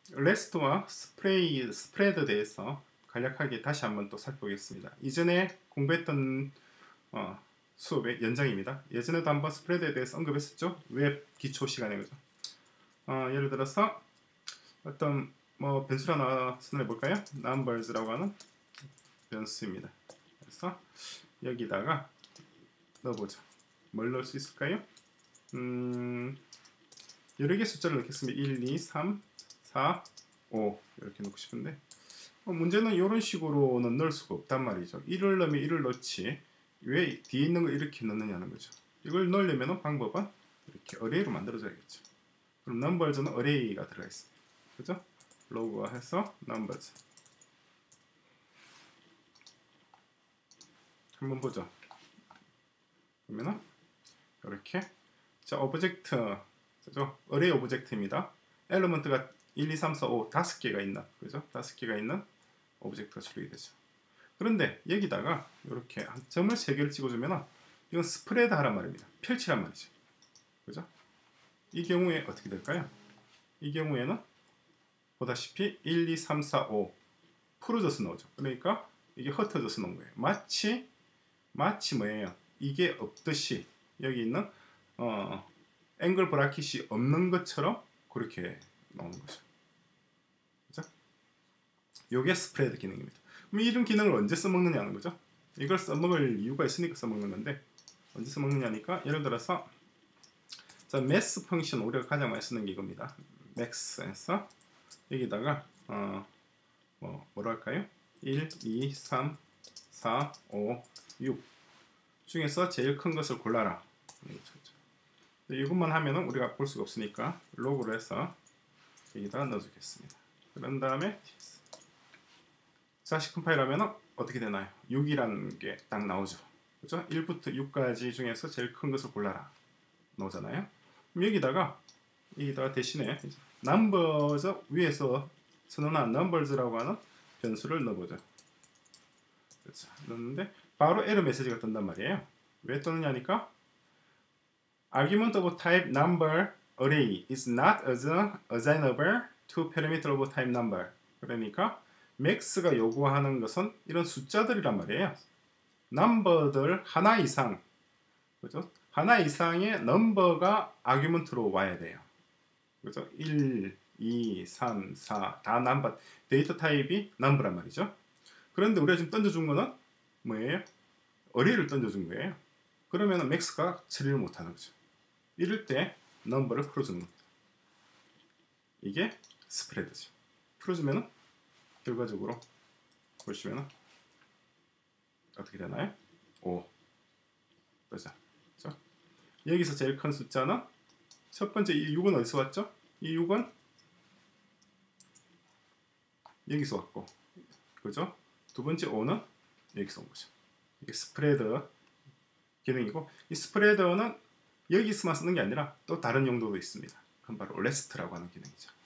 레스트와 스프레드에 대해서 간략하게 다시 한번 또 살펴보겠습니다. 이전에 공부했던 수업의 연장입니다. 예전에도 한번 스프레드에 대해서 언급했었죠. 웹 기초 시간에. 그죠? 예를 들어서 어떤 변수를 하나 선언해 볼까요? numbers라고 하는 변수입니다. 그래서 여기다가 넣어보죠. 뭘 넣을 수 있을까요? 여러 개의 숫자를 넣겠습니다. 1, 2, 3, 4, 5 이렇게 넣고 싶은데 문제는 이런 식으로는 넣을 수가 없단 말이죠. 1을 넣으면 1을 넣지 왜 뒤에 있는 걸 이렇게 넣느냐는 거죠. 이걸 넣으려면 방법은 이렇게 어레이로 만들어줘야겠죠. 그럼 numbers는 어레이가 들어가 있습니다. 그죠? 로그와 해서 numbers 한번 보죠. 그러면은 이렇게 자 오브젝트 그죠? 어레이 오브젝트입니다. 엘리먼트가 1, 2, 3, 4, 5 5개가 있는 그죠? 5개가 있는 오브젝트가 출력이 되죠. 그런데 여기다가 이렇게 한 점을 3개를 찍어주면 이건 스프레드 하란 말입니다. 펼치란 말이죠. 그죠? 이 경우에 어떻게 될까요? 이 경우에는 보다시피 1, 2, 3, 4, 5 풀어져서 나오죠. 그러니까 이게 흩어져서 나온 거예요. 마치 뭐예요? 이게 없듯이 여기 있는 앵글 브라켓이 없는 것처럼 그렇게 나오는 거죠. 그죠? 요게 스프레드 기능입니다. 그럼 이런 기능을 언제 써먹느냐는 거죠. 이걸 써먹을 이유가 있으니까 써먹는 건데 언제 써먹느냐니까 예를 들어서 자 mass 펑션 우리가 가장 많이 쓰는 게 이겁니다. max에서 여기다가 뭐로 할까요? 1, 2, 3, 4, 5, 6 중에서 제일 큰 것을 골라라. 이것만 하면은 우리가 볼 수가 없으니까 로그로 해서 여기다 넣어주겠습니다. 그런 다음에 자식 컴파일 하면은 어떻게 되나요? 6이라는 게 딱 나오죠. 그죠? 1부터 6까지 중에서 제일 큰 것을 골라라. 나오잖아요. 그럼 여기다가 대신에 numbers 위에서 선언한 numbers라고 하는 변수를 넣어보죠. 그렇죠. 넣었는데 바로 에러 메시지가 뜬단 말이에요. 왜 뜨느냐니까 argument of type number array is not assignable to parameter of type number. 그러니까 max가 요구하는 것은 이런 숫자들이란 말이에요. 넘버들 하나 이상, 그죠? 하나 이상의 넘버가 아규먼트로 와야 돼요. 그죠? 1, 2, 3, 4 다 넘버, 데이터 타입이 넘버란 말이죠. 그런데 우리가 지금 던져준 거는 뭐예요? 어레이를 던져준 거예요. 그러면 max가 처리를 못하는 거죠. 이럴 때 넘버를 풀어주는 겁니다. 이게 스프레드죠. 풀어주면은 결과적으로 보시면은 어떻게 되나요? 5 그죠? 여기서 제일 큰 숫자는 첫 번째 이 6은 어디서 왔죠? 이 6은 여기서 왔고 그죠? 두 번째 5는 여기서 온 거죠. 이게 스프레드 기능이고 이 스프레드는 여기서만 쓰는 게 아니라 또 다른 용도도 있습니다. 그건 바로 레스트라고 하는 기능이죠.